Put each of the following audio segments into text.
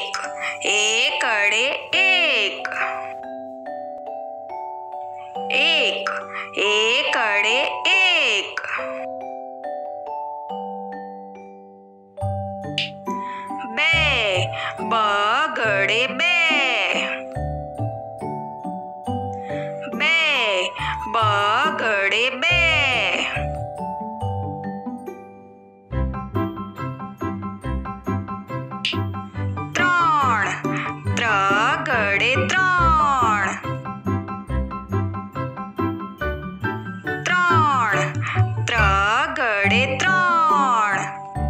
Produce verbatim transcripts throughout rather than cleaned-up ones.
एक एकड़े एक एक एकड़े एक बे बगड़े बे बे बगड़े बे त्रण त्रगड़े त्रण त्रण त्रगड़े त्रण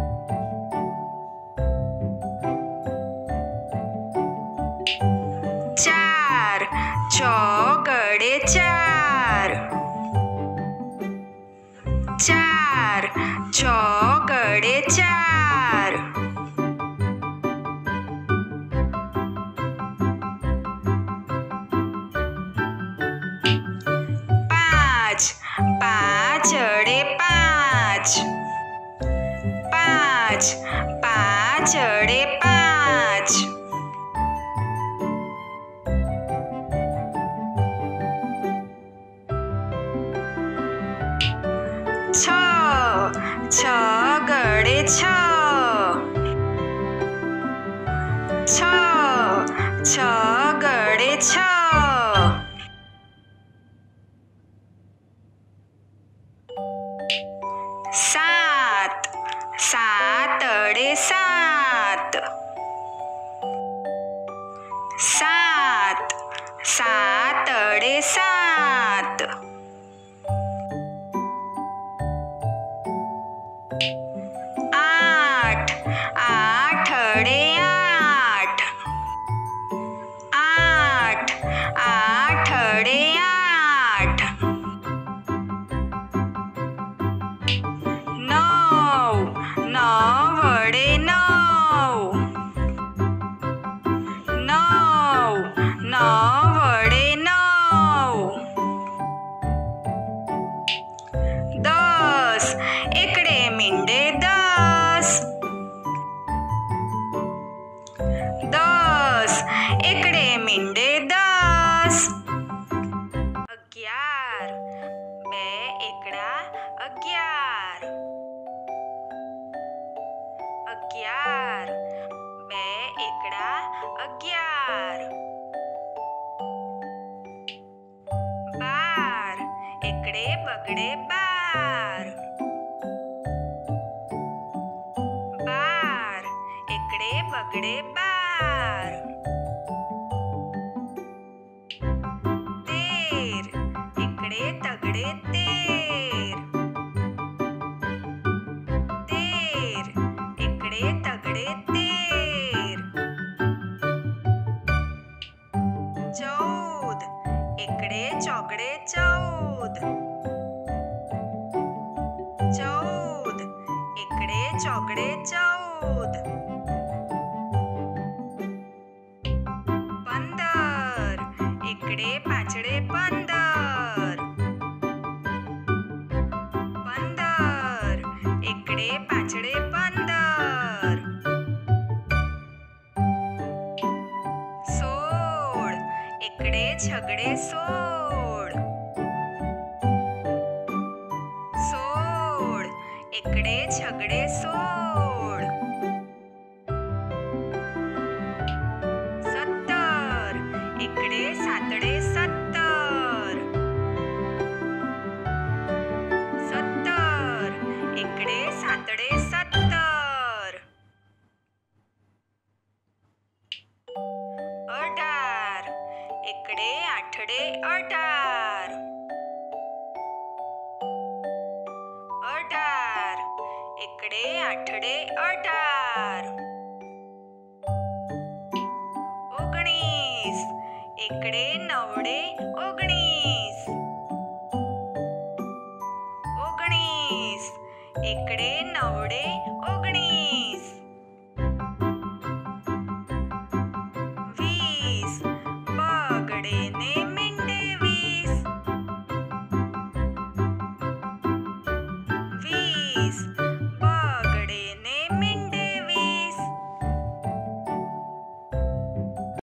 चार चौगड़े चार चार चौगड़े चार पाँच पाँचड़े पाँच पाँच पाँचड़े पाँच छ छगड़े छ छ छगड़े छ सात सातड़े सात सात सातड़े सात आठ आठड़े आठ आठ आठड़े आठ नौ नवड़े नौ नौ नवड़े नौ दस एकड़े मिंडे दस दस एकड़े मिंडे दस अग्यार बे एकड़ा अग्यार अग्यार बे एकड़ा अग्यार बार एकड़े बगड़े बार बार एकड़े बगड़े बार तेर एकड़े तगड़े तेर तेर एकड़े तगड़े तेर चौद एकड़े चौगड़े चौद चौद एकड़े चौगड़े चौद पंदर एकड़े पांचड़े पंदर पंदर एकड़े पांचड़े पंदर सोळ एकड़े छगड़े सोळ सोळ एकड़े छगड़े सोळ सत्तर एकड़े सातड़े सत्तर सत्तर एकड़े सातड़े सत्तर अठार एकड़े आठड़े अठार अठार एकड़े आठड़े अठार ओगणीस एकड़े नवड़े ओगणीस ओगणीस एकड़े नवड़े